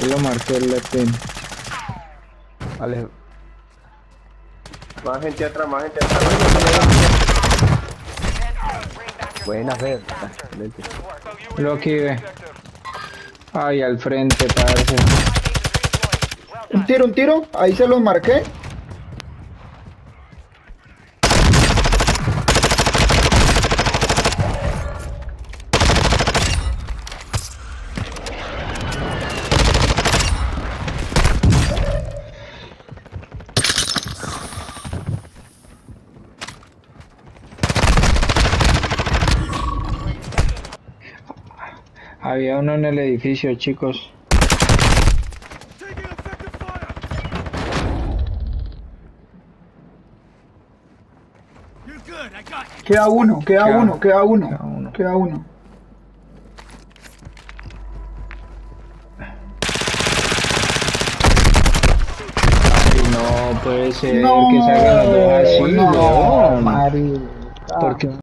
Ahí lo marqué el Lepin. Vale. Más gente atrás, más gente atrás. Buena fe. Lo aquí ve. Ay, al frente, parce. Un tiro. Ahí se los marqué. Había uno en el edificio, chicos. Queda uno. Queda uno. Ay, no puede ser que salgan los dos así, No, weón. marica. Porque